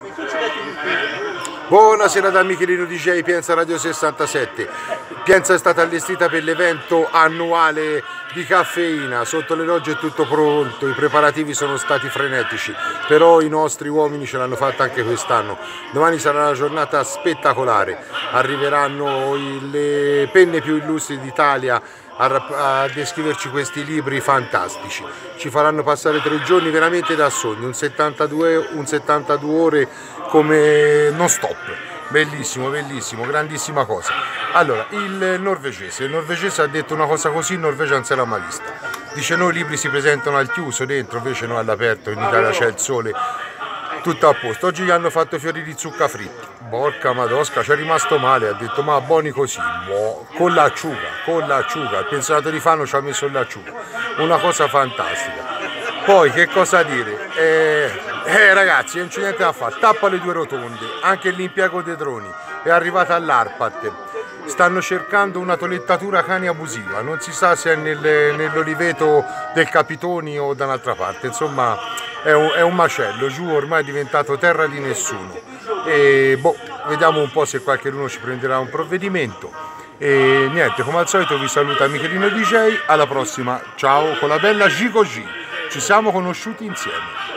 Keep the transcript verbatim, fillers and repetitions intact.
Buonasera da Michelino D J, Pienza Radio sessantasette. Pienza è stata allestita per l'evento annuale di caffeina, sotto le logge è tutto pronto, i preparativi sono stati frenetici, però i nostri uomini ce l'hanno fatta anche quest'anno. Domani sarà una giornata spettacolare, arriveranno le penne più illustri d'Italia a, a descriverci questi libri fantastici, ci faranno passare tre giorni veramente da sogno, un settantadue, un settantadue ore come non stop. Bellissimo, bellissimo, grandissima cosa. Allora, il norvegese, il norvegese ha detto una cosa così, in Norvegia non se l'ha mai vista. Dice: noi i libri si presentano al chiuso dentro, invece noi all'aperto, in Italia c'è il sole, tutto a posto. Oggi gli hanno fatto fiori di zucca fritti. Porca madosca, ci è rimasto male, ha detto: ma buoni così, boh, con l'acciuga, con l'acciuga. Il pensionato di Fano ci ha messo l'acciuga, una cosa fantastica. Poi che cosa dire? Eh, eh ragazzi, non c'è niente da fare, tappa le due rotonde, anche l'impiego dei droni è arrivata all'Arpat. Stanno cercando una tolettatura cani abusiva, non si sa se è nel, nell'oliveto del Capitoni o da un'altra parte, insomma è un, è un macello, giù ormai è diventato terra di nessuno. E boh, vediamo un po' se qualcuno ci prenderà un provvedimento. E niente, come al solito vi saluta Michelino D J, alla prossima, ciao con la bella Gigo G, ci siamo conosciuti insieme.